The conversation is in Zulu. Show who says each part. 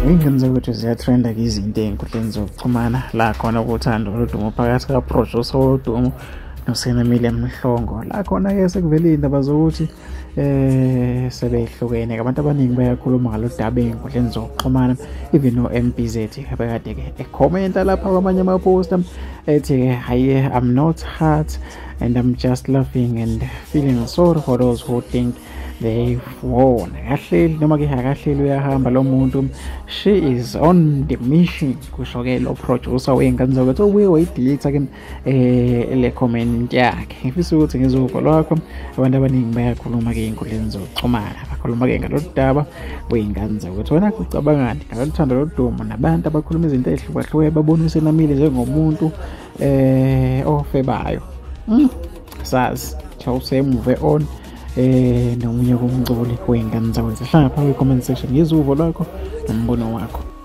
Speaker 1: Ingane zokuthi ziyatrenda izinto ey'nkundleni zokuxhumana la khona kuthando oludumo phakathi kaProjusa oludumo noSenamile Mhlongo. La khona-ke sekuvele iy'ndaba zokuthi sebehlukene-ke abantu abaningi bayakhuluma ngalo daba ey'nkundleni zokuxhumana, even no-MBZ bekade-ke ekhomenta lapha kwamanye amaphosta ethi-ke hayi, I'm not hurt and I'm just laughing and feeling sorry for those who think they've won. Akahleli noma-ke akahleli uyahamba lo muntu, she is on the mission, kusho-ke lo producer wey'ngane zokuthi ubuye wayidelete-ke le comment yakhe. Ngifisa ukuthi ngizuva lwakho. Abantu abaningi bayakhuluma-ke ey'nkundleni zokuxhumana, bakhuluma-ke ngalo daba wey'ngane zokuthi wena ucabangani ngalothando lodumo nabantu abakhuluma izinto ey'hlukahlukene babona uSenamile njengomuntu ofebayo. Sazi usemuve on nomunye kumculi wey'ngane zakwethu. Hlala phakathi kwi-comment section ngizuvo lwakho nombono wakho.